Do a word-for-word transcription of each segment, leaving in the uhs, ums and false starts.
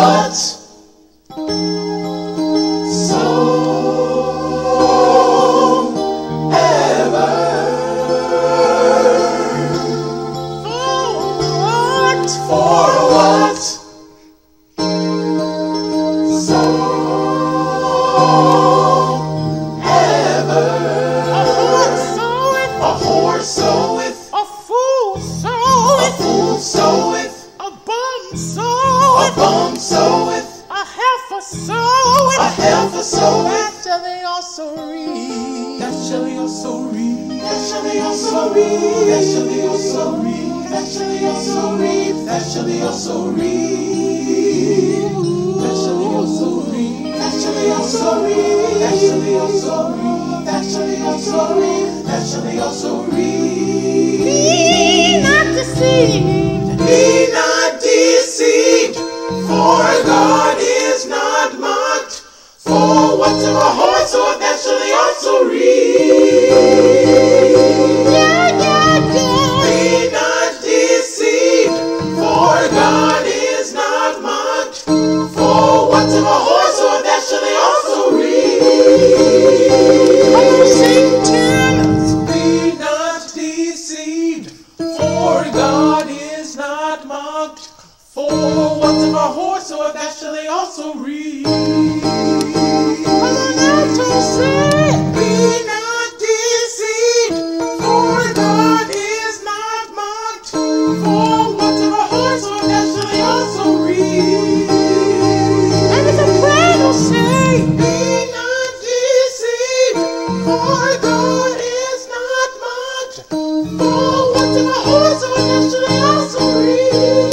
what? For what? So ever. A horse soweth. A horse soweth. A fool soweth. A fool soweth. A bum soweth. A bum soweth. A heifer soweth. A heifer soweth. That shall they also reap. That shall they also reap. That shall they also reap. That shall they also reap. That shall they also reap. That shall they also reap. That shall they also reap. That shall they also reap. That shall they also reap. That shall they also reap. That shall they also reap. Be not deceived. Be not deceived. For God is not mocked. For whatever a horse or that shall they also reap. Yeah, yeah, yeah. Be not deceived, for God is not mocked. For whatever horse or that shall they also reap. Come on, sing tenors. Be not deceived, for God is not mocked. For whatever horse or that shall they also reap. Come on, alto, sing. Be not deceived, for God is not mocked. For whatever horse or that shall they also reap. And the soprano sing. Be not deceived, for God is not mocked. For whatever horse or that shall they also reap.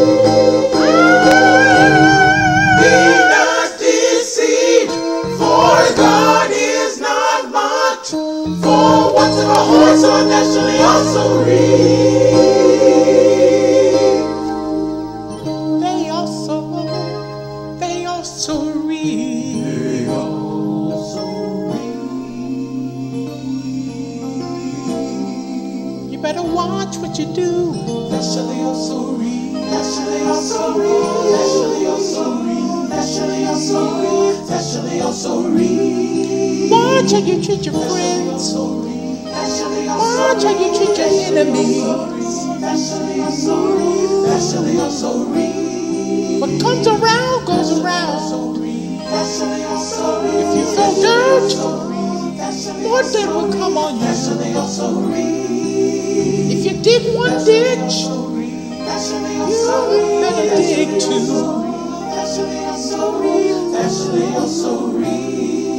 Be not deceived, for God is not mocked. For whatever horse or that shall they also reap. They also, they also reap. They also reap. You better watch what you do. That shall they also reap. That shall they also reap. That shall they also reap. That shall they also reap. That shall they also reap. Watch how you treat your That shall they friends. also reap. That shall they also Watch how you treat your enemies. That shall they also reap. That shall they also reap. What comes around goes around. That shall they also reap. If you throw dirt, That shall they more also dirt will come on That you. shall they also reap. If you dig one ditch, That shall they you also reap. better That shall dig they two. also reap. That shall they also reap. That shall they also reap.